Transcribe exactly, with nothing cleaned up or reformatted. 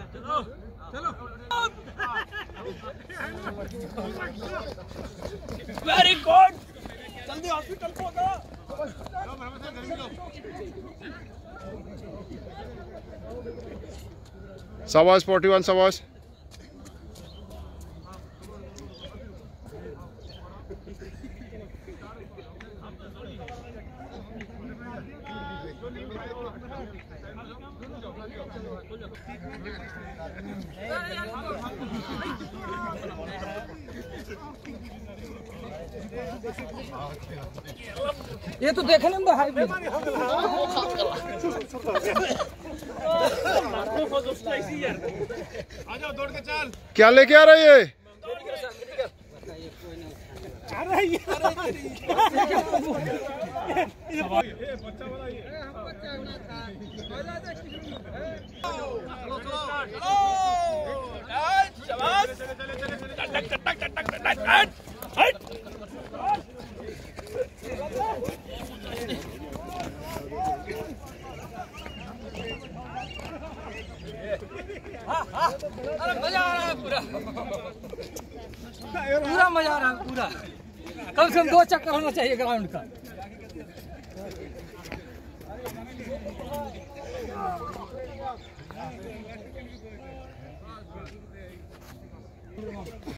Very good, जल्दी hospital पहुंचो। शाबाश फोर्टी वन, शाबाश। ये तो देखने में हाई दौड़ के चल। क्या लेके आ रही है? अरे मजा आ रहा है पूरा, पूरा मजा आ रहा है पूरा। कम से कम दो चक्कर होना चाहिए ग्राउंड का।